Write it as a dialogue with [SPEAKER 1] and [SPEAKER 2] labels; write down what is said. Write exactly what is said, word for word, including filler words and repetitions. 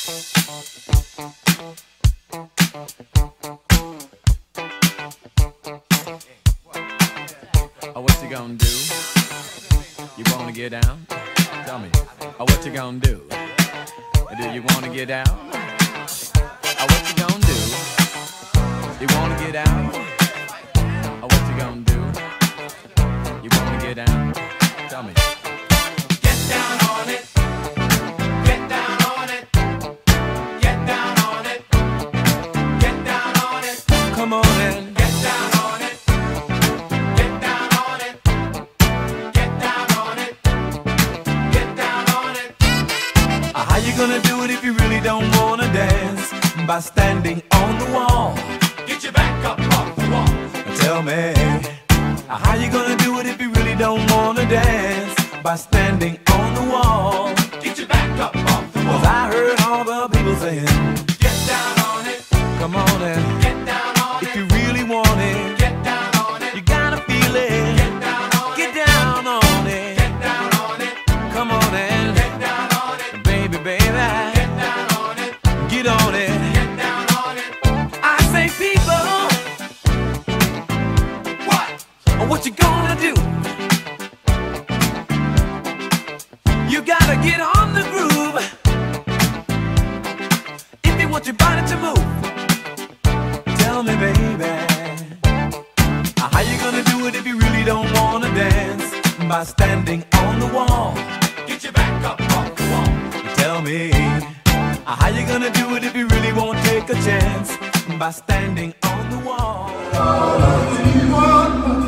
[SPEAKER 1] Oh, what you gonna do? You wanna get down? Tell me. Oh, what you gonna do? Do you wanna get down? Oh, what you gonna do? You wanna get down? Oh, what you gonna do? You wanna get down? Tell me.
[SPEAKER 2] Get down on it. Get down on it. Get down on it. Get down on it.
[SPEAKER 1] Come on in.
[SPEAKER 2] Get down on it. Get down on it. Get down on it. Get down on it.
[SPEAKER 1] Uh, How you gonna do it if you really don't wanna dance? By standing on the wall.
[SPEAKER 2] Get your back up off the wall.
[SPEAKER 1] Tell me, uh, how you gonna do it if you really don't wanna dance? By standing on the wall.
[SPEAKER 2] Get your back up off the wall.
[SPEAKER 1] 'Cause I heard all the people saying,
[SPEAKER 2] Get down on it.
[SPEAKER 1] come on in.
[SPEAKER 2] Get down on
[SPEAKER 1] If
[SPEAKER 2] it.
[SPEAKER 1] you really want it,
[SPEAKER 2] Get down on it.
[SPEAKER 1] you gotta feel it.
[SPEAKER 2] Get down on
[SPEAKER 1] Get
[SPEAKER 2] it.
[SPEAKER 1] down on it.
[SPEAKER 2] Get down on it.
[SPEAKER 1] Come on in.
[SPEAKER 2] Get down on it.
[SPEAKER 1] Baby, baby,
[SPEAKER 2] Get down on it.
[SPEAKER 1] get on it.
[SPEAKER 2] Get down on it.
[SPEAKER 1] I say, people,
[SPEAKER 2] What?
[SPEAKER 1] what you gonna do? You gotta get on the groove if you want your body to move. Tell me, baby, how you gonna do it if you really don't wanna dance? By standing on the wall.
[SPEAKER 2] Get your back up off the wall.
[SPEAKER 1] Tell me, how you gonna do it if you really won't take a chance? By standing on the wall.